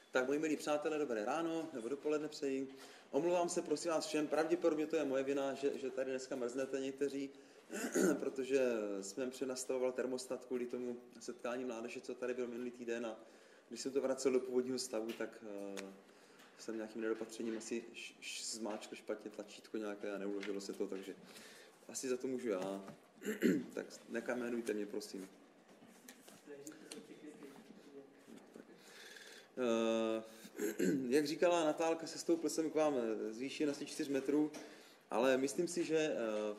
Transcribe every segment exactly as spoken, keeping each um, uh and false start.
Tak moji milí přátelé, dobré ráno nebo dopoledne přeji. Omlouvám se prosím vás všem, pravděpodobně to je moje vina, že, že tady dneska mrznete někteří, protože jsme přenastavoval termostat kvůli tomu setkání mládeže, co tady byl minulý týden, a když jsem to vracel do původního stavu, tak uh, jsem nějakým nedopatřením asi š, š, zmáčkl špatně tlačítko nějaké a neuložilo se to, takže asi za to můžu já. Tak nekamenujte mě, prosím. Uh, jak říkala Natálka, sestoupil jsem k vám z výši asi čtyři metrů, ale myslím si, že uh,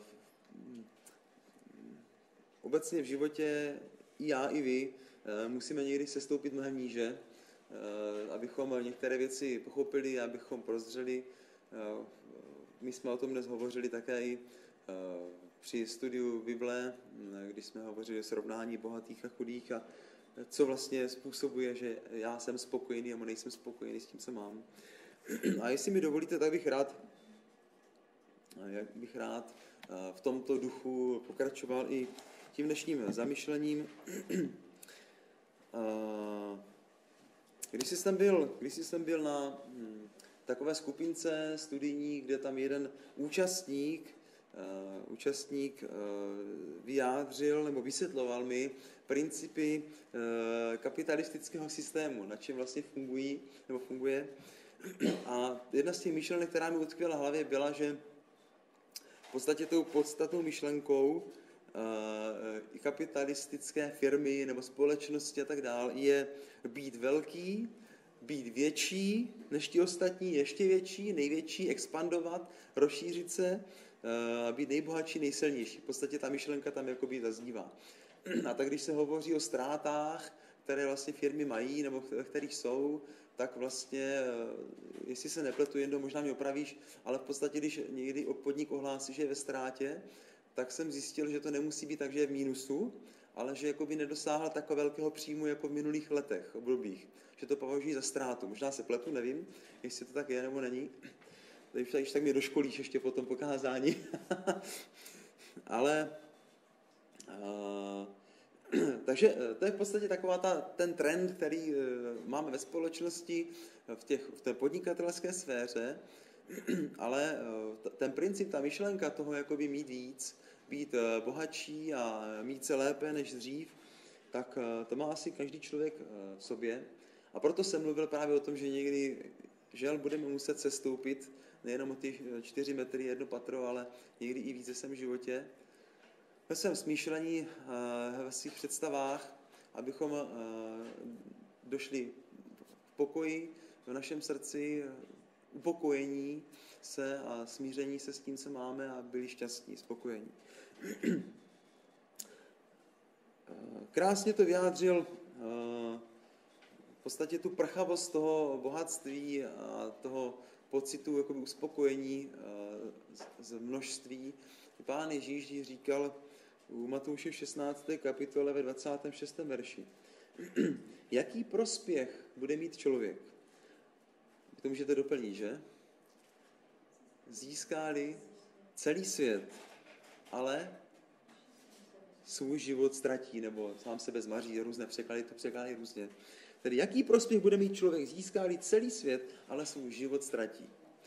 obecně v životě i já, i vy uh, musíme někdy sestoupit mnohem níže, uh, abychom některé věci pochopili, abychom prozřeli. Uh, my jsme o tom dnes hovořili také i uh, při studiu Bible, když jsme hovořili o srovnání bohatých a chudých a co vlastně způsobuje, že já jsem spokojený a nejsem spokojený s tím, co mám. A jestli mi dovolíte, tak bych rád, jak bych rád v tomto duchu pokračoval i tím dnešním zamyšlením. Když jsem byl, když jsem byl na takové skupince studijní, kde tam jeden účastník Uh, účastník uh, vyjádřil nebo vysvětloval mi principy uh, kapitalistického systému, na čem vlastně fungují nebo funguje. A jedna z těch myšlenek, která mi utkvěla v hlavě, byla, že v podstatě tou podstatnou myšlenkou uh, kapitalistické firmy nebo společnosti a tak dále je být velký, být větší než ti ostatní, ještě větší, největší, expandovat, rozšířit se, být nejbohatší, nejsilnější. V podstatě ta myšlenka tam jakoby zaznívá. A tak když se hovoří o ztrátách, které vlastně firmy mají, nebo v kterých jsou, tak vlastně, jestli se nepletu, jen možná mě opravíš, ale v podstatě, když někdy podnik ohlásí, že je ve ztrátě, tak jsem zjistil, že to nemusí být tak, že je v mínusu, ale že jakoby nedosáhl tak velkého příjmu jako v minulých letech obdobích. Že to považují za ztrátu. Možná se pletu, nevím, jestli to tak je nebo není. Když tak mě doškolíš ještě po tom pokázání. Ale uh, takže to je v podstatě taková ta, ten trend, který uh, máme ve společnosti, v, těch, v té podnikatelské sféře, ale uh, ten princip, ta myšlenka toho, jakoby mít víc, být uh, bohatší a mít se lépe než dřív, tak uh, to má asi každý člověk uh, v sobě. A proto jsem mluvil právě o tom, že někdy žel budeme muset sestoupit nejenom o ty čtyři metry, jedno patro, ale někdy i více jsem v životě. Ve svém smýšlení, ve svých představách, abychom došli v pokoji v našem srdci, upokojení se a smíření se s tím, co máme, a byli šťastní, spokojení. Krásně to vyjádřil v podstatě tu prchavost toho bohatství a toho pocitu jakoby uspokojení z množství. Pán Ježíš říkal u Matouše v šestnácté kapitole ve dvacátém šestém verši. Jaký prospěch bude mít člověk? To můžete doplnit, že? Získá-li celý svět, ale svůj život ztratí, nebo sám sebe zmaří, různé překlady, to překládají různě. Tedy jaký prospěch bude mít člověk, získá-li celý svět, ale svůj život ztratí.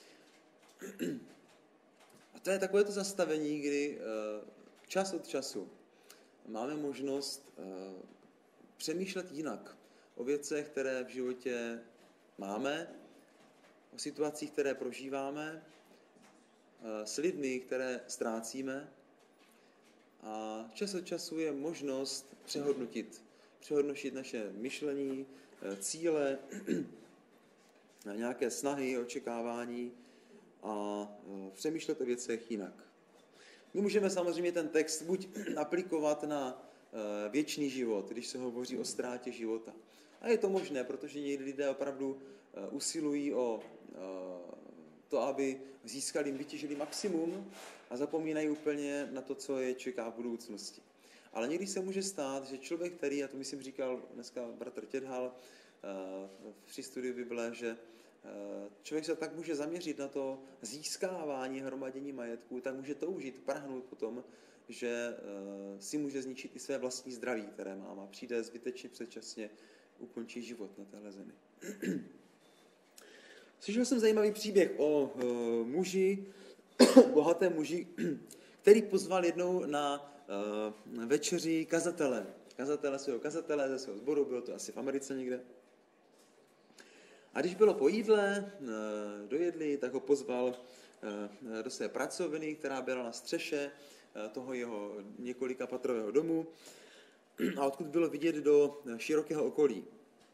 A to je takové to zastavení, kdy čas od času máme možnost přemýšlet jinak o věcech, které v životě máme, o situacích, které prožíváme, s lidmi, které ztrácíme. A čas od času je možnost přehodnotit, přehodnotit naše myšlení, cíle, nějaké snahy, očekávání a přemýšlet o věcech jinak. My můžeme samozřejmě ten text buď aplikovat na věčný život, když se hovoří o ztrátě života. A je to možné, protože někdy lidé opravdu usilují o to, aby získali, vytěžili maximum a zapomínají úplně na to, co je čeká v budoucnosti. Ale někdy se může stát, že člověk, který, a to myslím říkal dneska bratr Tědhal při studiu Bible, že člověk se tak může zaměřit na to získávání, hromadění majetku, tak může toužit, prahnout potom, že si může zničit i své vlastní zdraví, které má, a přijde zbytečně předčasně, ukončí život na téhle zemi. Slyšel jsem zajímavý příběh o uh, muži, bohatém muži, který pozval jednou na uh, večeři kazatele. Kazatele svého kazatele ze svého sboru, bylo to asi v Americe někde. A když bylo po jídle, uh, dojedli, tak ho pozval uh, do své pracovny, která byla na střeše uh, toho jeho několika patrového domu, a odkud bylo vidět do širokého okolí.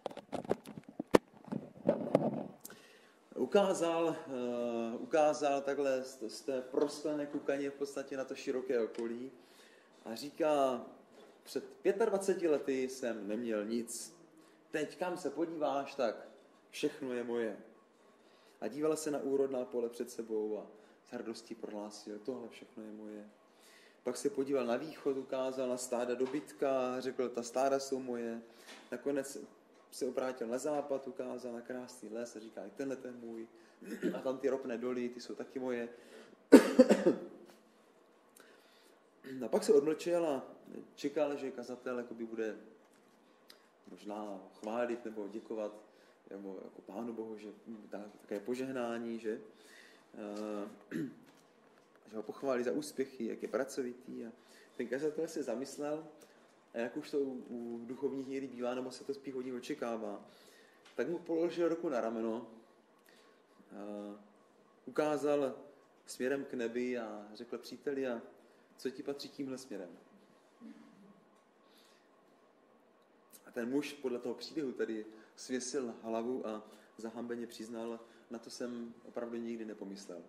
Ukázal, uh, ukázal takhle z, z té prosklené kukaně v podstatě na to široké okolí a říká, před dvaceti pěti lety jsem neměl nic. Teď kam se podíváš, tak všechno je moje. A díval se na úrodná pole před sebou a s hrdostí prohlásil, tohle všechno je moje. Pak se podíval na východ, ukázal na stáda dobytka, řekl, ta stáda jsou moje. Nakonec se obrátil na západ, ukázal na krásný les a říká, i tenhle ten můj. A tam ty ropné doly, ty jsou taky moje. A pak se odmlčel a čekal, že kazatel jakoby bude možná chválit nebo děkovat nebo jako Pánu Bohu, že dá také požehnání, že, že ho pochválí za úspěchy, jak je pracovitý. A ten kazatel se zamyslel, a jak už to u, u duchovních někdy bývá, nebo se to spíš hodně očekává, tak mu položil ruku na rameno, a ukázal směrem k nebi a řekl, příteli, a co ti patří tímhle směrem? A ten muž podle toho příběhu tady svěsil hlavu a zahambeně přiznal, na to jsem opravdu nikdy nepomyslel.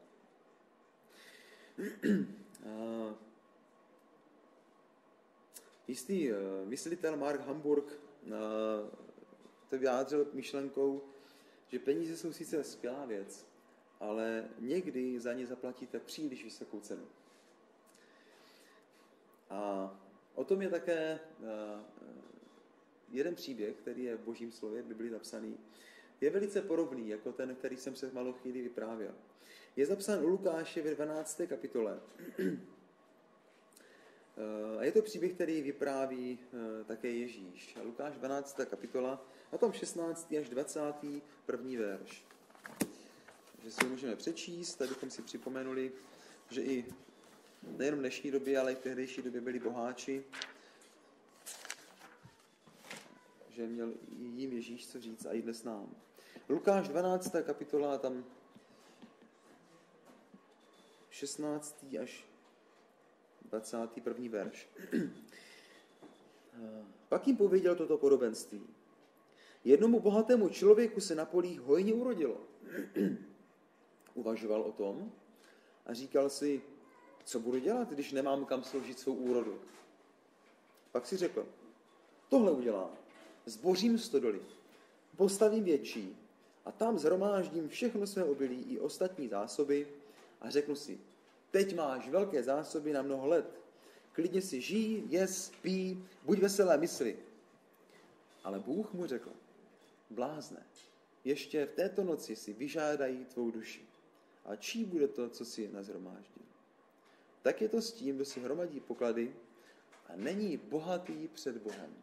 A jistý myslitel Mark Hamburg to vyjádřil myšlenkou, že peníze jsou sice skvělá věc, ale někdy za ně zaplatíte příliš vysokou cenu. A o tom je také jeden příběh, který je v Božím slově, v Biblii zapsaný. Je velice podobný jako ten, který jsem se v malou chvíli vyprávěl. Je zapsán u Lukáše ve dvanácté kapitole. A je to příběh, který vypráví také Ježíš. Lukáš dvanáctá kapitola, a tam šestnáctý až dvacátý první verš. Že si ho můžeme přečíst, abychom si připomenuli, že i nejenom v dnešní době, ale i v tehdejší době byli boháči, že měl jim Ježíš co říct a i dnes nám. Lukáš dvanáctá kapitola, tam šestnáctý až dvacátý první verš. Pak jim pověděl toto podobenství. Jednomu bohatému člověku se na polích hojně urodilo. Uvažoval o tom a říkal si, co budu dělat, když nemám kam složit svou úrodu. Pak si řekl, tohle udělám. Zbořím stodoly, postavím větší a tam zhromáždím všechno své obilí i ostatní zásoby a řeknu si, teď máš velké zásoby na mnoho let. Klidně si žij, jes, pí, buď veselé mysli. Ale Bůh mu řekl, blázne, ještě v této noci si vyžádají tvou duši. A čí bude to, co si nazhromáždil? Tak je to s tím, kdo si hromadí poklady a není bohatý před Bohem.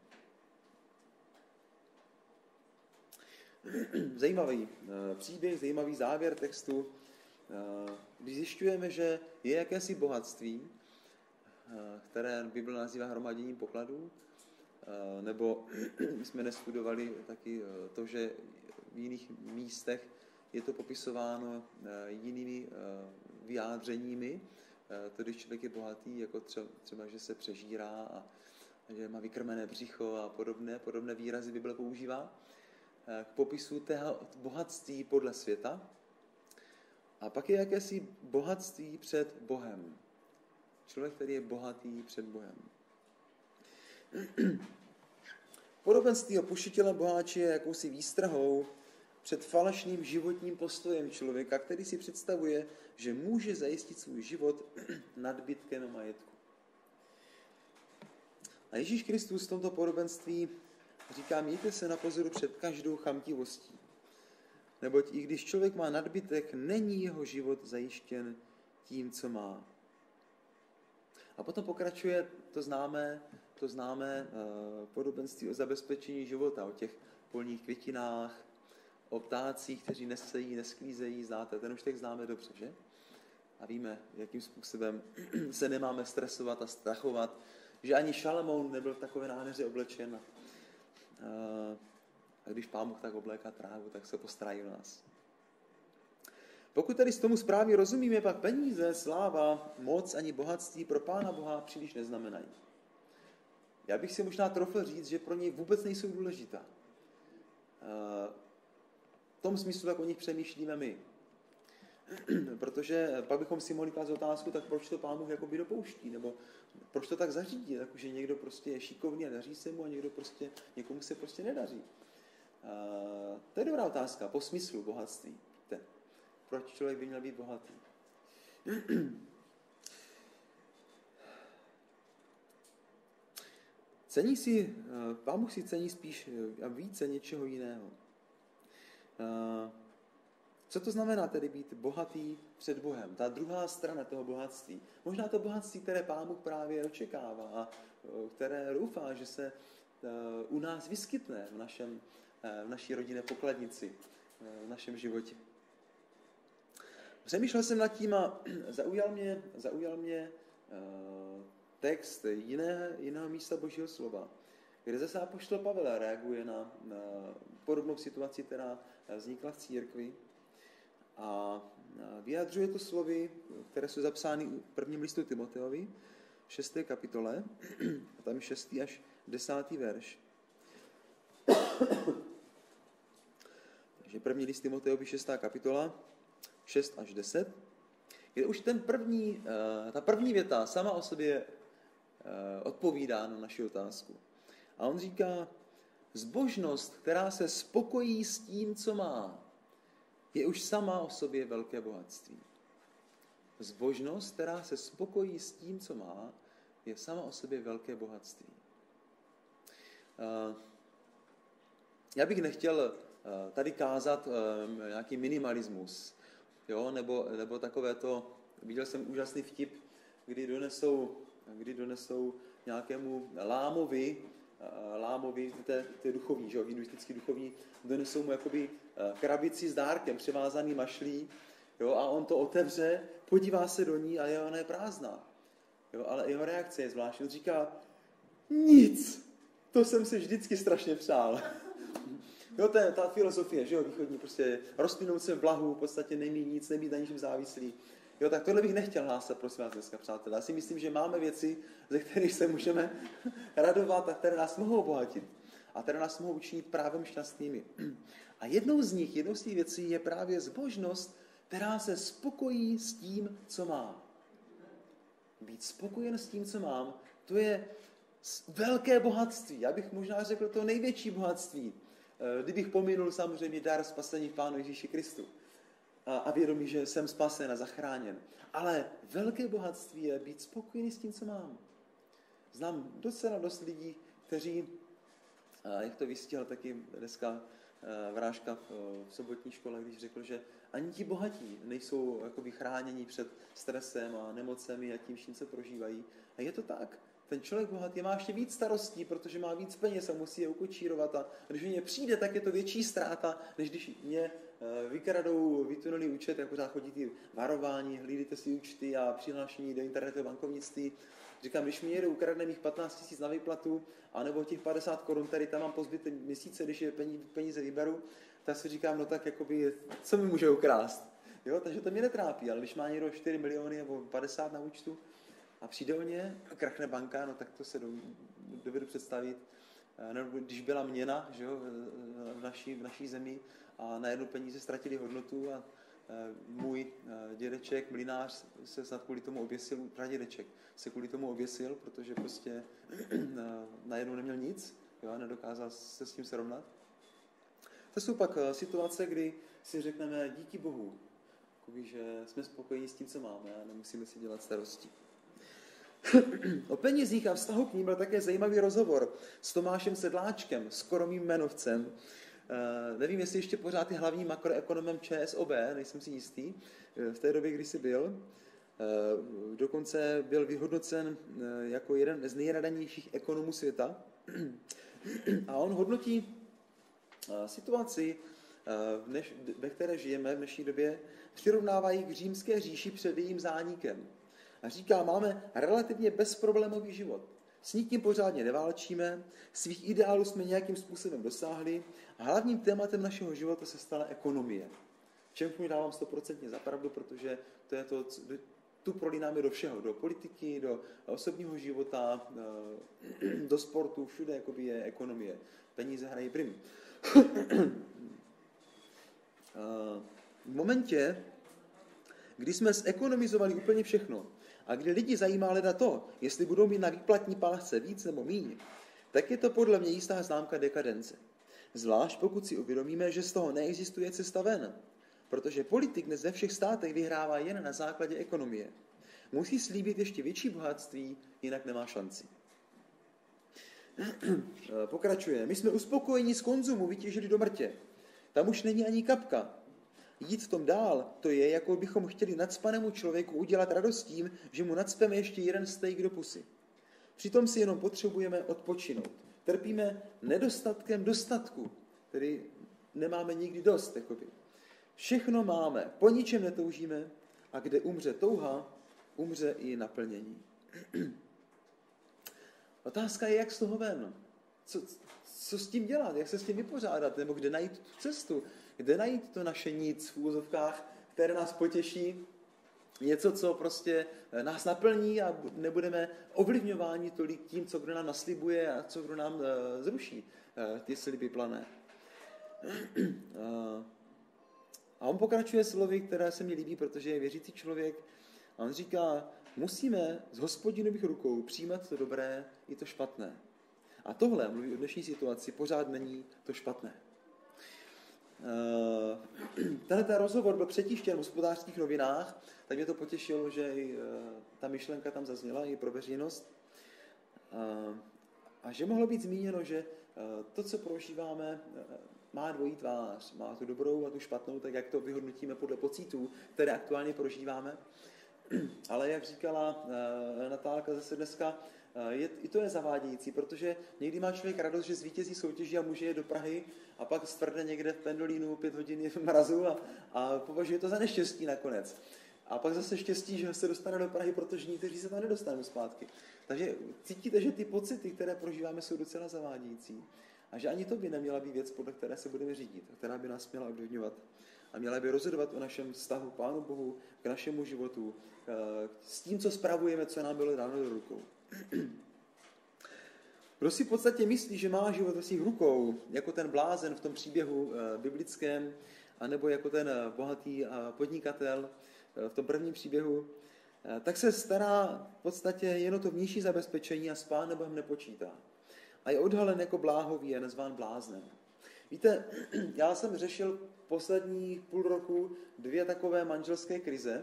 Zajímavý příběh, zajímavý závěr textu, když zjišťujeme, že je jakési bohatství, které Bible nazývá hromaděním pokladů, nebo jsme nestudovali taky to, že v jiných místech je to popisováno jinými vyjádřeními, to když člověk je bohatý, jako třeba, že se přežírá a že má vykrmené břicho a podobné, podobné výrazy Bible používá k popisu tého bohatství podle světa. A pak je jakési bohatství před Bohem. Člověk, který je bohatý před Bohem. Podobenství o pošetilém boháči je jakousi výstrahou před falešným životním postojem člověka, který si představuje, že může zajistit svůj život nadbytkem majetku. A Ježíš Kristus v tomto podobenství říká, mějte se na pozoru před každou chamtivostí. Neboť i když člověk má nadbytek, není jeho život zajištěn tím, co má. A potom pokračuje to známé, to známé uh, podobenství o zabezpečení života, o těch polních květinách, o ptácích, kteří nesejí, nesklízejí, znáte, ten už teď známe dobře, že? A víme, jakým způsobem se nemáme stresovat a strachovat, že ani Šalamoun nebyl v takové nádheře oblečen. A, a když Pán Bůh tak obléká trávu, tak se postarají o nás. Pokud tedy s tomu správně rozumíme, pak peníze, sláva, moc ani bohatství pro Pána Boha příliš neznamenají. Já bych si možná trofil říct, že pro něj vůbec nejsou důležitá. V tom smyslu, jak o nich přemýšlíme my. Protože pak bychom si mohli klást otázku, tak proč to Pán Bůh jakoby dopouští, nebo proč to tak zařídí, takže někdo prostě je šikovný a daří se mu a někdo prostě, někomu se prostě nedaří. To je dobrá otázka, po smyslu bohatství. Ten. Proč člověk by měl být bohatý? Cení si, Pán Bůh si cení spíš a více něčeho jiného. Co to znamená tedy být bohatý před Bohem? Ta druhá strana toho bohatství. Možná to bohatství, které Pán Bůh právě očekává a které doufá, že se u nás vyskytne v, našem, v naší rodinné pokladnici, v našem životě. Přemýšlel jsem nad tím a zaujal mě, zaujal mě text jiné, jiného místa Božího slova, kde zase apoštol Pavel reaguje na, na podobnou situaci, která vznikla v církvi a vyjadřuje to slovy, které jsou zapsány v prvním listu Timoteovi, v šesté kapitole, a tam je šestý až desátý verš. Takže první list Timoteovi, šestá kapitola, šest až deset, kde už ten první, ta první věta sama o sobě odpovídá na naši otázku. A on říká, zbožnost, která se spokojí s tím, co má, je už sama o sobě velké bohatství. Zbožnost, která se spokojí s tím, co má, je sama o sobě velké bohatství. Já bych nechtěl tady kázat nějaký minimalismus, jo, nebo, nebo takové to, viděl jsem úžasný vtip, kdy donesou, kdy donesou nějakému lámovi, lámovi, to je duchovní, že jo, hinduistický duchovní, donesou mu jakoby krabici s dárkem, převázaný mašlí, jo, a on to otevře, podívá se do ní a ona je prázdná. Jo, ale jeho reakce je zvláštní. On říká, nic, to jsem se vždycky strašně přál. Jo, to je ta filozofie, že jo, východní, prostě rozplynout se v blahu, v podstatě nemít nic, nebýt na ničem závislý. Jo, tak tohle bych nechtěl hlásat, prosím vás dneska, přátelé. Já si myslím, že máme věci, ze kterých se můžeme radovat a které nás mohou obohatit. A které nás mohou učinit právem šťastnými. A jednou z nich, jednou z těch věcí je právě zbožnost, která se spokojí s tím, co má. Být spokojen s tím, co mám, to je velké bohatství. Já bych možná řekl to největší bohatství. Kdybych pominul samozřejmě dar spasení v Pánu Ježíši Kristu. A vědomí, že jsem spasen a zachráněn. Ale velké bohatství je být spokojený s tím, co mám. Znám docela dost lidí, kteří, jak to vystíhal taky dneska Vrážka v sobotní škole, když řekl, že ani ti bohatí nejsou jakoby chráněni před stresem a nemocemi a tím, čím se prožívají. A je to tak. Ten člověk bohatý má ještě víc starostí, protože má víc peněz a musí je ukočírovat. A když mě přijde, tak je to větší ztráta, než když mě vykradou vytunulý účet, jak pořád chodí ty varování, hlídejte si účty a přihlášení do internetového bankovnictví. Říkám, když mi někdo ukradne mých patnáct tisíc na výplatu, anebo těch padesát korun, tady tam mám po zbytek měsíce, když je peníze vyberu, tak si říkám, no tak jakoby, co mi může ukrást? Jo, takže to mě netrápí, ale když má někdo čtyři miliony nebo padesát na účtu a přijde o ně, krachne banka, no tak to se dovedu představit. Nebo když byla měna, že jo, v, naší, v naší zemi a najednou peníze ztratili hodnotu a můj dědeček, mlynář, se snad kvůli tomu oběsil, pradědeček se kvůli tomu oběsil, protože prostě najednou neměl nic, jo, a nedokázal se s tím srovnat. To jsou pak situace, kdy si řekneme díky Bohu, že jsme spokojení s tím, co máme a nemusíme si dělat starosti. O penězích a vztahu k ním byl také zajímavý rozhovor s Tomášem Sedláčkem, skoro mým jmenovcem. Uh, nevím, jestli ještě pořád je hlavním makroekonomem ČSOB, nejsem si jistý, v té době, kdy jsi byl. Uh, dokonce byl vyhodnocen uh, jako jeden z nejradanějších ekonomů světa. A on hodnotí uh, situaci než, ve které žijeme v dnešní době, přirovnávají k římské říši před jejím zánikem. A říká, máme relativně bezproblémový život. S nikým pořádně neválčíme, svých ideálů jsme nějakým způsobem dosáhli a hlavním tématem našeho života se stala ekonomie. Čemu mi dávám stoprocentně za pravdu, protože to je to, tu prolínáme do všeho, do politiky, do osobního života, do sportu, všude jakoby je ekonomie. Peníze hrají prim. V momentě, kdy jsme zekonomizovali úplně všechno a kdy lidi zajímá leda to, jestli budou mít na výplatní pásce víc nebo míň, tak je to podle mě jistá známka dekadence. Zvlášť pokud si uvědomíme, že z toho neexistuje cesta ven. Protože politik dnes ve všech státech vyhrává jen na základě ekonomie. Musí slíbit ještě větší bohatství, jinak nemá šanci. Pokračuje. My jsme uspokojeni z konzumu, vytěžili do mrtě. Tam už není ani kapka. Jít v tom dál, to je, jako bychom chtěli nacpanému člověku udělat radost tím, že mu nacpeme ještě jeden steak do pusy. Přitom si jenom potřebujeme odpočinout. Trpíme nedostatkem dostatku, který nemáme nikdy dost. Jakoby. Všechno máme, po ničem netoužíme a kde umře touha, umře i naplnění. Otázka je, jak z toho ven. Co, co s tím dělat, jak se s tím vypořádat, nebo kde najít tu cestu, kde najít to naše nic v úvozovkách, které nás potěší, něco, co prostě nás naplní a nebudeme ovlivňováni tolik tím, co kdo nám naslibuje a co kdo nám uh, zruší uh, ty sliby plané. uh, A on pokračuje slovy, které se mi líbí, protože je věřící člověk. A on říká, musíme z Hospodinových rukou přijímat to dobré i to špatné. A tohle, mluví o dnešní situaci, pořád není to špatné. Tenhle rozhovor byl přetištěn v Hospodářských novinách, tak mě to potěšilo, že i ta myšlenka tam zazněla i pro veřejnost. A že mohlo být zmíněno, že to, co prožíváme, má dvojí tvář, má tu dobrou a tu špatnou, tak jak to vyhodnotíme podle pocitů, které aktuálně prožíváme. Ale jak říkala Natálka zase dneska, je, i to je zavádějící, protože někdy má člověk radost, že zvítězí soutěží a může jít do Prahy a pak stvrdne někde v pendolínu pět hodin v mrazu a, a považuje to za neštěstí nakonec. A pak zase štěstí, že se dostane do Prahy, protože někteří se tam nedostanou zpátky. Takže cítíte, že ty pocity, které prožíváme, jsou docela zavádějící. A že ani to by neměla být věc, podle které se budeme řídit, která by nás měla ovlivňovat. A měla by rozhodovat o našem vztahu Pánu Bohu, k našemu životu, s tím, co spravujeme, co nám bylo dáno do rukou. Kdo si v podstatě myslí, že má život ve svých rukou, jako ten blázen v tom příběhu biblickém, anebo jako ten bohatý podnikatel v tom prvním příběhu, tak se stará v podstatě jen o to vnější zabezpečení a s Pánem Bohem nepočítá. A je odhalen jako bláhový a nazván bláznem. Víte, já jsem řešil poslední půl roku dvě takové manželské krize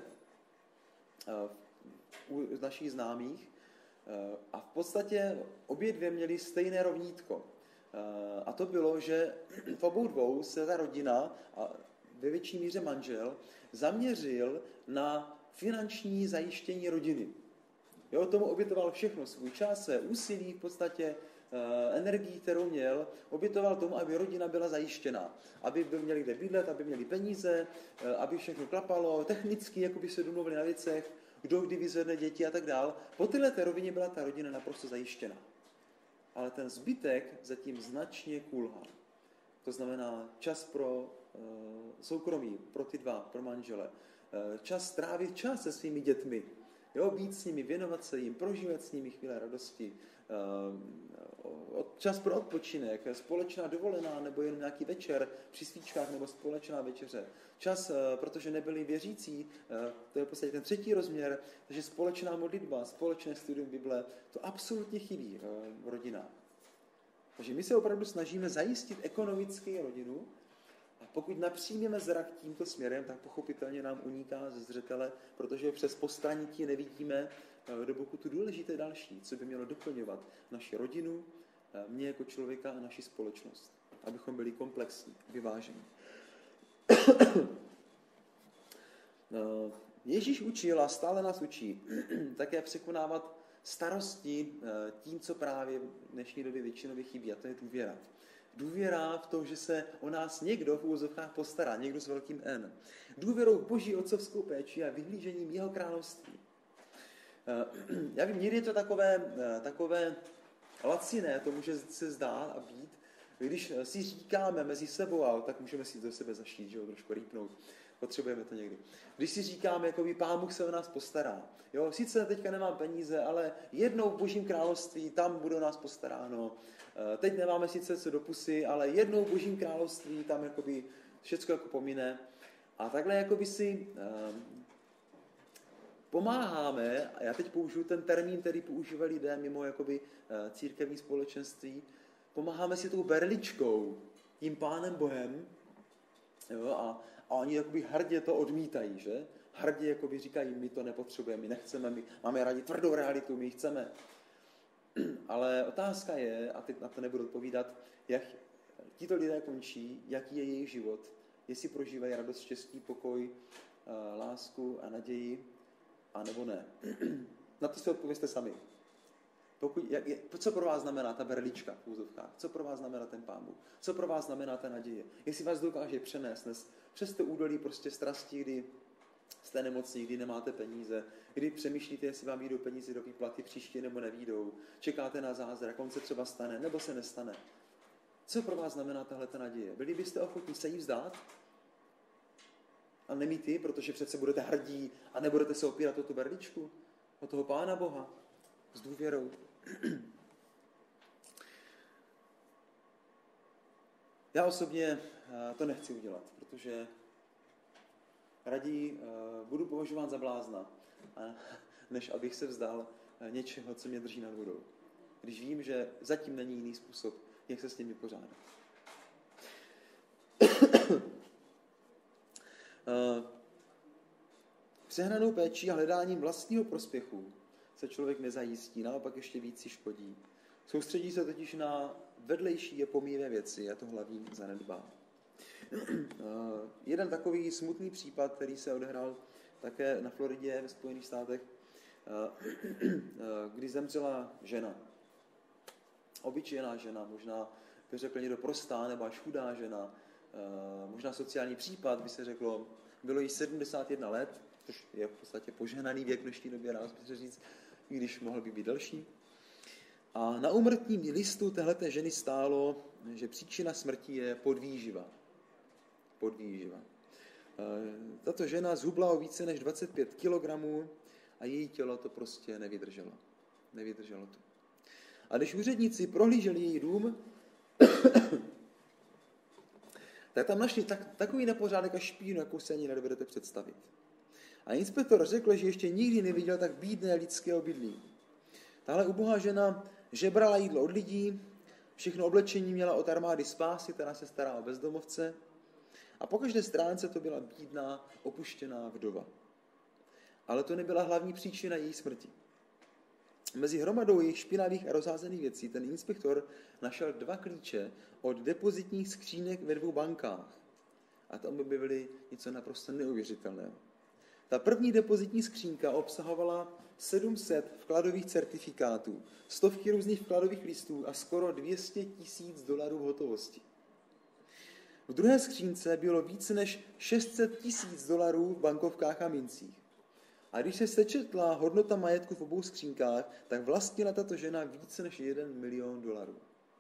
u našich známých a v podstatě obě dvě měly stejné rovnítko. A to bylo, že v obou dvou se ta rodina, a ve větší míře manžel, zaměřil na finanční zajištění rodiny. Jo, tomu obětoval všechno, svůj čas, své úsilí v podstatě, energii, kterou měl, obětoval tomu, aby rodina byla zajištěná. Aby by měli kde bydlet, aby měli peníze, aby všechno klapalo, technicky, jako by se domluvili na věcech, kdo kdy vyzvedne děti a tak dál. Po této té rovině byla ta rodina naprosto zajištěná. Ale ten zbytek zatím značně kulhal. To znamená čas pro uh, soukromí, pro ty dva, pro manžele. Uh, čas strávit čas se svými dětmi. Jo, být s nimi, věnovat se jim, prožívat s nimi chvíle radosti. Uh, čas pro odpočinek, společná dovolená nebo jen nějaký večer při svíčkách nebo společná večeře. Čas, uh, protože nebyli věřící, uh, to je v podstatě ten třetí rozměr, takže společná modlitba, společné studium Bible, to absolutně chybí uh, v rodinách. Takže my se opravdu snažíme zajistit ekonomicky rodinu a pokud napřímíme zrak tímto směrem, tak pochopitelně nám uniká ze zřetele, protože přes postranití nevidíme do boku tu důležité další, co by mělo doplňovat naši rodinu, mě jako člověka a naši společnost, abychom byli komplexní, vyvážení. Ježíš učil a stále nás učí také překonávat starosti tím, co právě v dnešní době většinově chybí, a to je důvěra. Důvěra v to, že se o nás někdo v úvozovkách postará, někdo s velkým N. Důvěrou v Boží otcovskou péči a vyhlížením jeho království. Já vím, někdy je to takové, takové laciné, to může se zdát a být, když si říkáme mezi sebou, a tak můžeme si do sebe zašít, že jo, trošku rýpnout. Potřebujeme to někdy. Když si říkáme, jako by Pán Bůh se o nás postará. Jo, sice teďka nemám peníze, ale jednou v Božím království, tam bude o nás postaráno. Teď nemáme sice co do pusy, ale jednou v Božím království, tam jakoby všecko jako pomine. A takhle jakoby si um, pomáháme, a já teď použiju ten termín, který používají lidé mimo jakoby uh, církevní společenství, pomáháme si tou berličkou, tím Pánem Bohem, jo, a A oni jakoby hrdě to odmítají, že? Hrdě jakoby říkají, my to nepotřebujeme, my nechceme, my máme rádi tvrdou realitu, my ji chceme. Ale otázka je, a teď na to nebudu odpovídat, jak tito lidé končí, jaký je jejich život, jestli prožívají radost, štěstí, pokoj, lásku a naději, anebo ne. Na to si odpovězte sami. Pokud, jak, co pro vás znamená ta berlička v úzovkách? Co pro vás znamená ten Pán Bůh? Co pro vás znamená ta naděje? Jestli vás dokáže přenést dnes přes to údolí prostě strasti, kdy jste nemocní, kdy nemáte peníze, kdy přemýšlíte, jestli vám výjdou peníze do výplaty příště nebo nevídou, čekáte na zázrak, on se třeba stane nebo se nestane. Co pro vás znamená tahle ta naděje? Byli byste ochotní se jí vzdát? A nemít ji, protože přece budete hrdí a nebudete se opírat o tu berličku? O toho Pána Boha? S důvěrou. Já osobně to nechci udělat, protože raději budu považován za blázna, než abych se vzdal něčeho, co mě drží nad vodou. Když vím, že zatím není jiný způsob, jak se s tím vypořádat. Přehnanou péčí a hledáním vlastního prospěchu se člověk nezajistí, naopak ještě víc si škodí. Soustředí se totiž na vedlejší a pomíjivé věci a to hlavní zanedbá. Jeden takový smutný případ, který se odehrál také na Floridě ve Spojených státech, kdy zemřela žena. Obyčejná žena, možná by řekl někdo prostá nebo až chudá žena, možná sociální případ, by se řeklo, bylo jí sedmdesát jedna let, což je v podstatě požehnaný věk v dnešní době, dá se říct, i když mohl by být delší. A na úmrtním listu téhleté ženy stálo, že příčina smrti je podvýživa. Podvýživa. Tato žena zhubla o více než dvacet pět kilogramů a její tělo to prostě nevydrželo. Nevydrželo to. A když úředníci prohlíželi její dům, tak tam našli tak, takový nepořádek a špínu, jakou se ani nedovedete představit. A inspektor řekl, že ještě nikdy neviděl tak bídné lidské obydlí. Tahle ubohá žena žebrala jídlo od lidí, všechno oblečení měla od armády spásy, která se stará o bezdomovce. A po každé stránce to byla bídná, opuštěná vdova. Ale to nebyla hlavní příčina její smrti. Mezi hromadou jejich špinavých a rozházených věcí ten inspektor našel dva klíče od depozitních skřínek ve dvou bankách. A tam objevili něco naprosto neuvěřitelného. Ta první depozitní skřínka obsahovala sedm set vkladových certifikátů, stovky různých vkladových listů a skoro dvě stě tisíc dolarů v hotovosti. V druhé skřínce bylo více než šest set tisíc dolarů v bankovkách a mincích. A když se sečetla hodnota majetku v obou skřínkách, tak vlastnila tato žena více než jeden milion dolarů.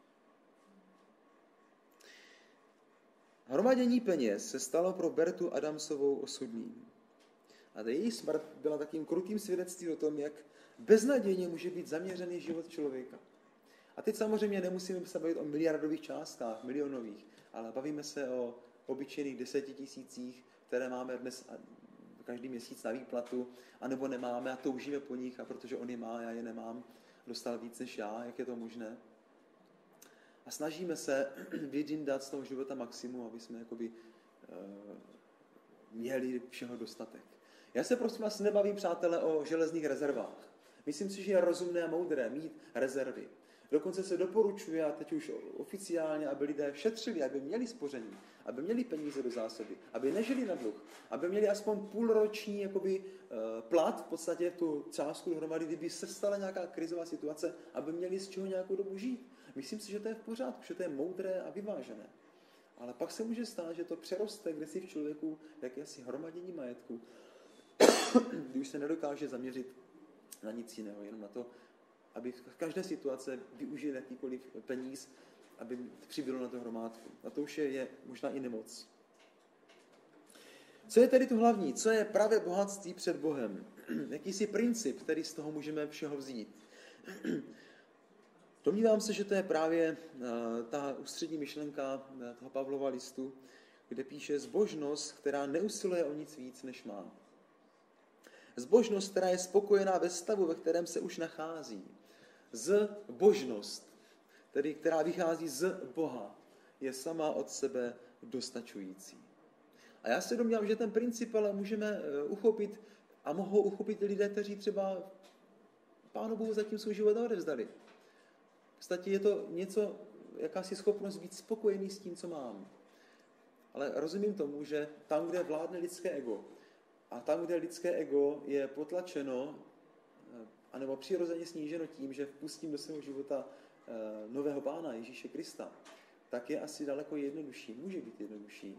Hromadění peněz se stalo pro Bertu Adamsovou osudným. A její smrt byla takým krutým svědectvím o tom, jak beznadějně může být zaměřený život člověka. A teď samozřejmě nemusíme se bavit o miliardových částkách, milionových, ale bavíme se o obyčejných desetitisících, které máme dnes každý měsíc na výplatu, anebo nemáme a toužíme po nich, a protože on je má, já je nemám, dostal víc než já, jak je to možné. A snažíme se vydindat z toho života maximum, aby jsme jakoby, uh, měli všeho dostatek. Já se prosím vás nebavím, přátelé, o železných rezervách. Myslím si, že je rozumné a moudré mít rezervy. Dokonce se doporučuje, a teď už oficiálně, aby lidé šetřili, aby měli spoření, aby měli peníze do zásoby, aby nežili na dluh, aby měli aspoň půlroční jakoby, plat, v podstatě tu částku dohromady, kdyby se stala nějaká krizová situace, aby měli z čeho nějakou dobu žít. Myslím si, že to je v pořádku, že to je moudré a vyvážené. Ale pak se může stát, že to přeroste kdesi v člověku jakési hromadění majetku, kdy už se nedokáže zaměřit na nic jiného, jenom na to, aby v každé situace využil jakýkoliv peníz, aby přibylo na to hromádku. A to už je, je možná i nemoc. Co je tedy to hlavní? Co je pravé bohatství před Bohem? Jakýsi princip, který z toho můžeme všeho vzít? Domnívám se, že to je právě ta ústřední myšlenka toho Pavlova listu, kde píše zbožnost, která neusiluje o nic víc, než má. Zbožnost, která je spokojená ve stavu, ve kterém se už nachází. Zbožnost, tedy která vychází z Boha, je sama od sebe dostačující. A já se domnívám, že ten princip ale můžeme uchopit a mohou uchopit lidé, kteří třeba Pánu Bohu zatím svůj život neodevzdali. V podstatě je to něco, jakási schopnost být spokojený s tím, co mám. Ale rozumím tomu, že tam, kde vládne lidské ego, a tam, kde lidské ego je potlačeno, anebo přirozeně sníženo tím, že vpustím do svého života nového Pána Ježíše Krista, tak je asi daleko jednodušší, může být jednodušší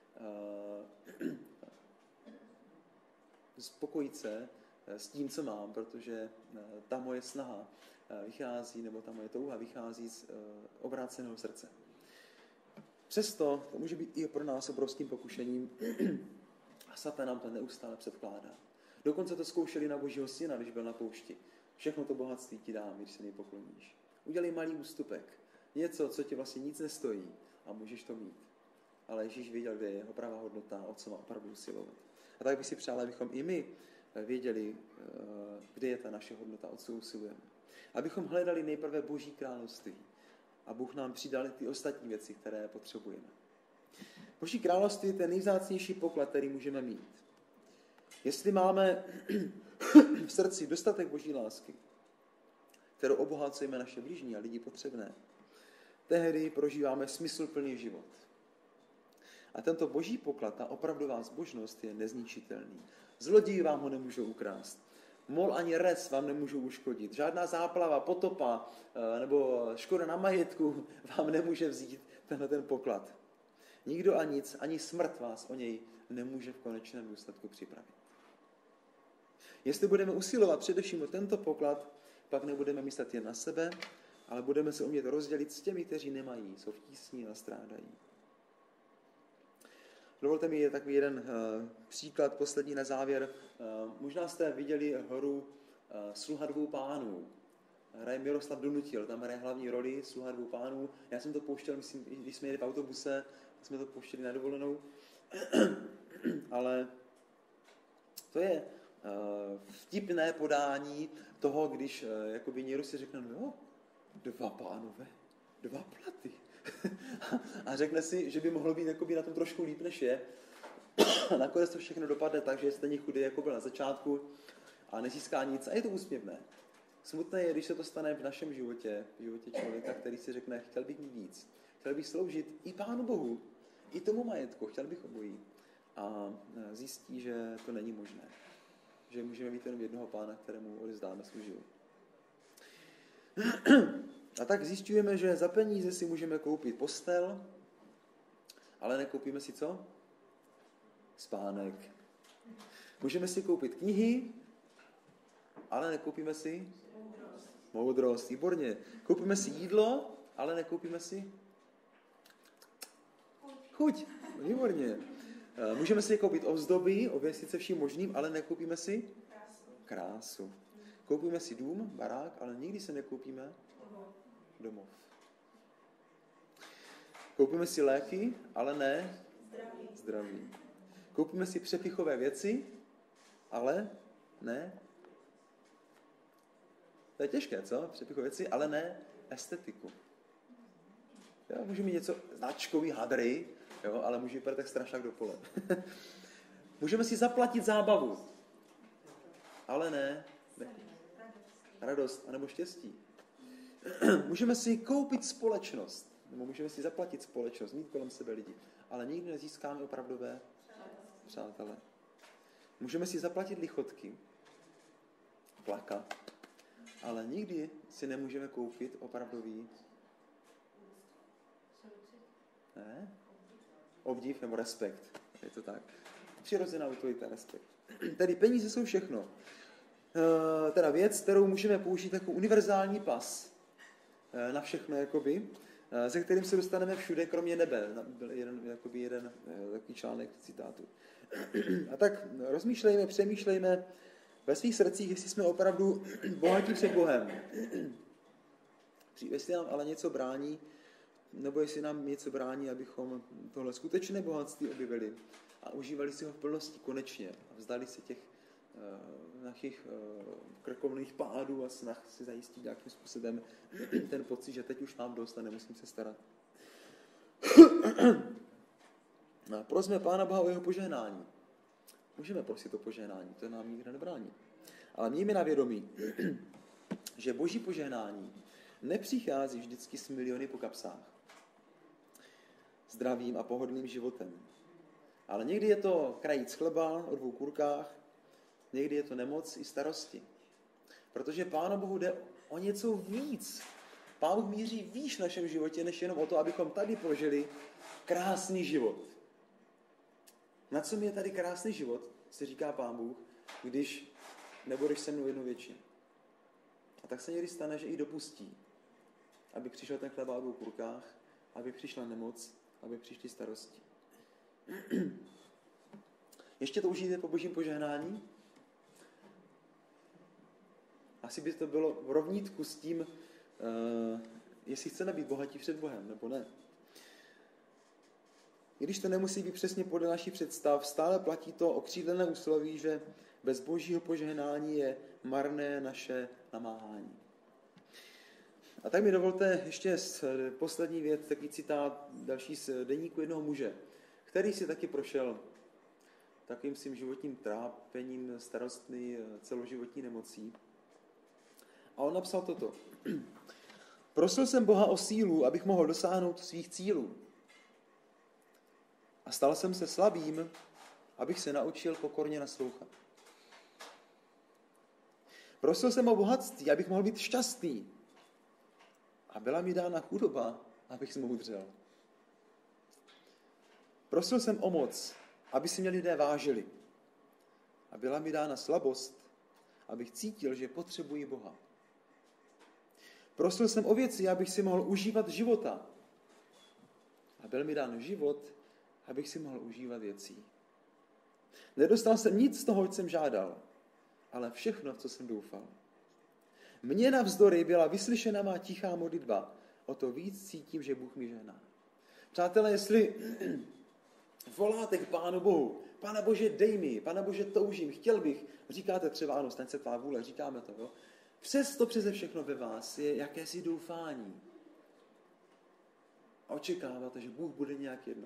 spokojit se s tím, co mám, protože ta moje snaha vychází, nebo ta moje touha vychází z obráceného srdce. Přesto to může být i pro nás obrovským pokušením a Satan nám to neustále předkládá. Dokonce to zkoušeli na Božího syna, když byl na poušti. Všechno to bohatství ti dám, když se mi pokloníš. Udělej malý ústupek. Něco, co ti vlastně nic nestojí a můžeš to mít. Ale Ježíš věděl, kde je jeho pravá hodnota, o co má opravdu usilovat. A tak bych si přál, abychom i my věděli, kde je ta naše hodnota, o co usilujeme. Abychom hledali nejprve Boží království a Bůh nám přidal ty ostatní věci, které potřebujeme. Boží království je ten nejvzácnější poklad, který můžeme mít. Jestli máme v srdci dostatek Boží lásky, kterou obohacujeme naše blížní a lidi potřebné, tehdy prožíváme smysluplný život. A tento Boží poklad, ta opravdová zbožnost je nezničitelný. Zloději vám ho nemůžou ukrást. Mol ani res vám nemůžou uškodit. Žádná záplava, potopa nebo škoda na majetku vám nemůže vzít tenhle ten poklad. Nikdo a nic, ani smrt vás o něj nemůže v konečném důsledku připravit. Jestli budeme usilovat především o tento poklad, pak nebudeme myslet jen na sebe, ale budeme se umět rozdělit s těmi, kteří nemají, jsou v tísni a strádají. Dovolte mi je takový jeden uh, příklad, poslední na závěr. Uh, možná jste viděli hru uh, Sluha dvou pánů. Hraje Miroslav Donutil, tam hraje hlavní roli Sluha dvou pánů. Já jsem to pouštěl, myslím, když jsme jeli v autobuse, jsme to pouštěli na dovolenou. Ale to je uh, vtipné podání toho, když uh, jakoby někdo si řekne, no jo, dva pánové, dva platy. A řekne si, že by mohlo být jakoby na tom trošku líp, než je. A nakonec to všechno dopadne tak, že je stejně chudý, jako byl na začátku a nezíská nic. A je to úsměvné. Smutné je, když se to stane v našem životě, v životě člověka, který si řekne, chtěl bych mít víc. Chtěl bych sloužit i Pánu Bohu, i tomu majetku, chtěl bych obojí. A zjistí, že to není možné. Že můžeme mít jenom jednoho Pána, kterému odevzdáme svůj život. A tak zjišťujeme, že za peníze si můžeme koupit postel, ale nekoupíme si co? Spánek. Můžeme si koupit knihy, ale nekoupíme si moudrost. Moudrost, výborně. Koupíme si jídlo, ale nekoupíme si chuť. Výborně. Můžeme si koupit ozdoby, oběsit se vším možným, ale nekoupíme si krásu. Koupíme si dům, barák, ale nikdy se nekoupíme domov. Koupíme si léky, ale ne zdraví. zdraví. Koupíme si přepichové věci, ale ne. To je těžké, co? Přepichové věci, ale ne estetiku. Jo, můžu mít něco značkový hadry, jo, ale můžu vypadat tak strašák do pole. Můžeme si zaplatit zábavu, ale ne, ne. radost anebo štěstí. Můžeme si koupit společnost, nebo můžeme si zaplatit společnost, mít kolem sebe lidi, ale nikdy nezískáme opravdové přátelé. Můžeme si zaplatit lichotky, plakat, ale nikdy si nemůžeme koupit opravdový Ne? Obdiv nebo respekt. Je to tak. Přirozená autorita, respekt. Tedy peníze jsou všechno. E, teda věc, kterou můžeme použít jako univerzální pas e, na všechno, jakoby, e, se kterým se dostaneme všude, kromě nebe. Byl jeden, jakoby jeden e, takový článek citátu. A tak rozmýšlejme, přemýšlejme ve svých srdcích, jestli jsme opravdu bohatí před Bohem. Jestli nám ale něco brání, nebo jestli nám něco brání, abychom tohle skutečné bohatství objevili a užívali si ho v plnosti konečně a vzdali se těch uh, našich uh, krkovných pádů a snah si zajistit nějakým způsobem ten pocit, že teď už mám dost a nemusím se starat. A prosme Pána Boha o jeho požehnání. Můžeme prosit o požehnání, to nám nikdo nebrání. Ale mějme na vědomí, že Boží požehnání nepřichází vždycky s miliony po kapsách, zdravým a pohodlným životem. Ale někdy je to krajíc chleba o dvou kurkách, někdy je to nemoc i starosti. Protože Pánu Bohu jde o něco víc. Pán Bůh míří výš v našem životě, než jenom o to, abychom tady prožili krásný život. Na co mi je tady krásný život, se říká Pán Bůh, když nebudeš se mnou jednou většinou. A tak se někdy stane, že i dopustí, aby přišel ten chleba o dvou kurkách, aby přišla nemoc, aby přišly starosti. Ještě toužíte po Božím požehnání? Asi by to bylo v rovnítku s tím, uh, jestli chceme být bohatí před Bohem, nebo ne. I když to nemusí být přesně podle našich představ, stále platí to okřídlené úsloví, že bez Božího požehnání je marné naše namáhání. A tak mi dovolte ještě poslední věc, takový citát další z deníku jednoho muže, který si taky prošel takovým svým životním trápením, starostmi, celoživotní nemocí. A on napsal toto. Prosil jsem Boha o sílu, abych mohl dosáhnout svých cílů. A stal jsem se slabým, abych se naučil pokorně naslouchat. Prosil jsem o bohatství, abych mohl být šťastný. A byla mi dána chudoba, abych zmoudřel. Prosil jsem o moc, aby si mě lidé vážili. A byla mi dána slabost, abych cítil, že potřebuji Boha. Prosil jsem o věci, abych si mohl užívat života. A byl mi dán život, abych si mohl užívat věcí. Nedostal jsem nic z toho, co jsem žádal, ale všechno, v co jsem doufal. Mně navzdory byla vyslyšena má tichá modlitba. O to víc cítím, že Bůh mi žehná. Přátelé, jestli voláte k Pánu Bohu, Pane Bože, dej mi, Pane Bože, toužím, chtěl bych, říkáte třeba, ano, staň se tvá vůle, říkáme to, jo? Přesto přeze všechno ve vás je jakési doufání. A očekáváte, že Bůh bude nějak jednat.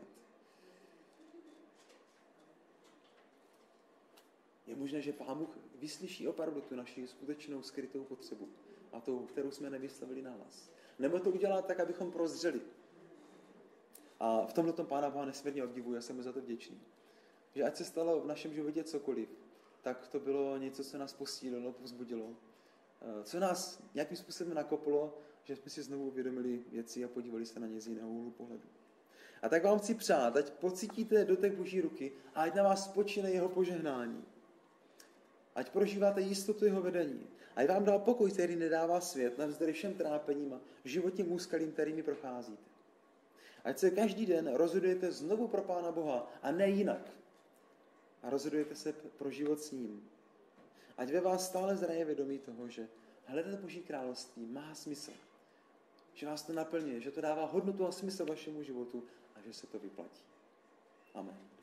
Je možné, že Pán Bůh vyslyší opravdu tu naši skutečnou skrytou potřebu a tou, kterou jsme nevyslovili na hlas. Nebo to udělá tak, abychom prozřeli. A v tomhle tom Pána Boha nesmírně obdivuji, já jsem mu za to vděčný. Že ať se stalo v našem životě cokoliv, tak to bylo něco, co nás posílilo, povzbudilo. Co nás nějakým způsobem nakoplo, že jsme si znovu uvědomili věci a podívali se na ně z jiného úhlu pohledu. A tak vám chci přát, ať pocítíte dotek Boží ruky a ať na vás spočine jeho požehnání. Ať prožíváte jistotu jeho vedení. Ať vám dal pokoj, který nedává svět, navzdory všem trápením a životním úskalím, kterými procházíte. Ať se každý den rozhodujete znovu pro Pána Boha a ne jinak. A rozhodujete se pro život s ním. Ať ve vás stále zraje vědomí toho, že hledat Boží království má smysl. Že vás to naplňuje, že to dává hodnotu a smysl vašemu životu a že se to vyplatí. Amen.